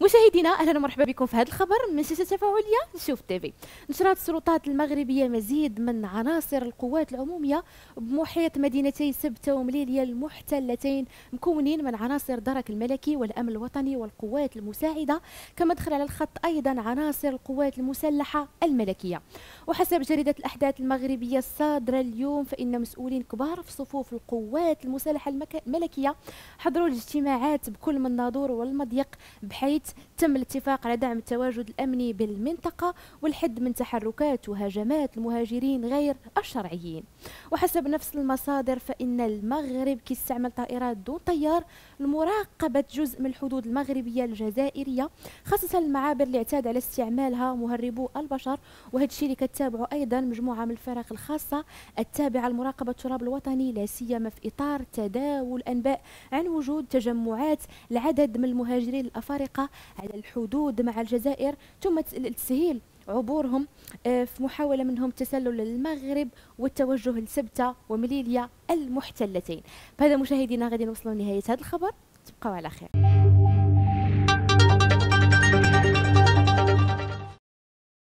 مشاهدينا اهلا ومرحبا بكم في هذا الخبر من شاشه تفاعليه شوف تيفي. نشرت السلطات المغربيه مزيد من عناصر القوات العموميه بمحيط مدينتي سبته ومليليه المحتلتين، مكونين من عناصر درك الملكي والامن الوطني والقوات المساعده، كما دخل على الخط ايضا عناصر القوات المسلحه الملكيه. وحسب جريده الاحداث المغربيه الصادره اليوم، فان مسؤولين كبار في صفوف القوات المسلحه الملكيه حضروا الاجتماعات بكل من الناظور والمضيق، بحيث تم الاتفاق على دعم التواجد الأمني بالمنطقة والحد من تحركات وهجمات المهاجرين غير الشرعيين. وحسب نفس المصادر، فإن المغرب كيستعمل طائرات دون طيار لمراقبة جزء من الحدود المغربية الجزائرية، خاصة المعابر اللي اعتاد على استعمالها مهربو البشر. وهذا الشيء اللي كتابعه أيضا مجموعة من الفرق الخاصة التابعة لمراقبة التراب الوطني، لا سيما في إطار تداول أنباء عن وجود تجمعات لعدد من المهاجرين الأفارقة على الحدود مع الجزائر، ثم تسهيل عبورهم في محاولة منهم التسلل للمغرب والتوجه لسبتة ومليليا المحتلتين. بهذا مشاهدينا غادي نوصلوا لنهاية هذا الخبر، تبقوا على خير.